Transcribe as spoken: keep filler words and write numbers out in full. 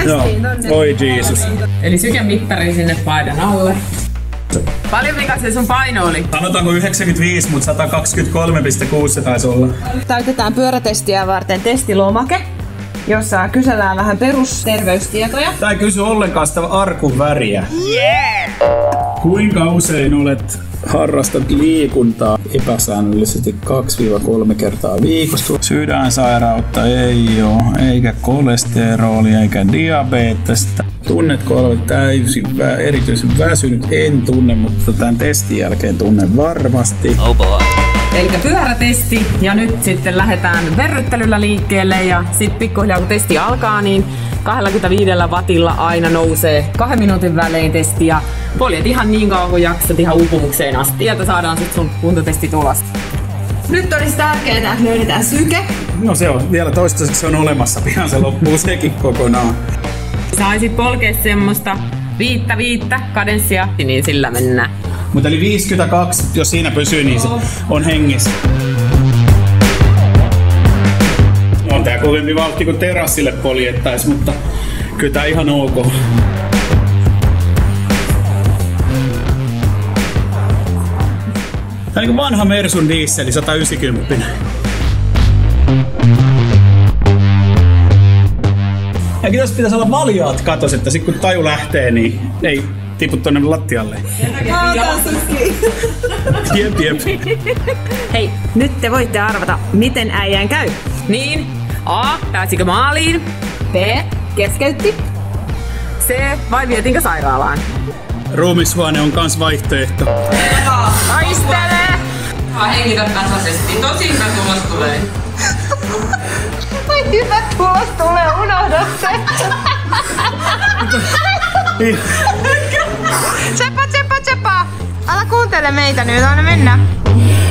Päästiin tonne. Oi Jeesus. Eli sykemittari sinne paidan alle. Paljon mikä se sun paino oli? Sanotaanko yhdeksänkymmentäviisi, mutta sata kaksikymmentäkolme pilkku kuusi se taisi olla. Täytetään pyörätestiä varten testilomake, jossa kysellään vähän perusterveystietoja. Tää ei kysy ollenkaan sitä arkun väriä. Yeah! Kuinka usein olet harrastat liikuntaa epäsäännöllisesti kaksi kolme kertaa viikossa? Sydänsairautta ei oo, eikä kolesterolia, eikä diabetesta. Tunnetko olet täysin vä- erityisen väsynyt? En tunne, mutta tämän testin jälkeen tunnen varmasti. Oh boy. Eli pyörätesti ja nyt sitten lähdetään verryttelyllä liikkeelle ja sitten pikkuhiljaa kun testi alkaa, niin kaksikymmentäviisi wattilla aina nousee kahden minuutin välein testi ja poljet ihan niin kauan kuin jaksat ihan uupumukseen asti. Ja saadaan sitten sun kuntotesti tulos. Nyt olisi tärkeää, että löydetään syke. No se on vielä toistaiseksi se on olemassa, pian se loppuu sekin kokonaan. Saisit polkea semmoista viittä viittä kadenssia, niin sillä mennään. Mutta eli viisikymmentäkaksi, jos siinä pysyy, niin se on hengissä. On tää kovempi vauhti kuin terassille poljettais, mutta kyllä tää ihan ok. Tää on niinku vanha Mersun dieseli, sata yhdeksänkymmentä. Ja kyllä tässä pitäisi olla valjaat katos, että sit kun taju lähtee, niin ei tipu tonne lattialle. Jep, jep. Hei, nyt te voitte arvata, miten äijän käy. Niin, A. Pääsikö maaliin? B. Keskeytti. C. Vai vietinkö sairaalaan? Ruumishuone on kans vaihtoehto. Taistele! Mä hengitä tasaisesti. Tosi hyvä tulos tulee. Ai hyvä tulos tulee, unohda se. Tseppa, tseppa, tseppa. Älä kuuntele meitä nyt, anna mennä.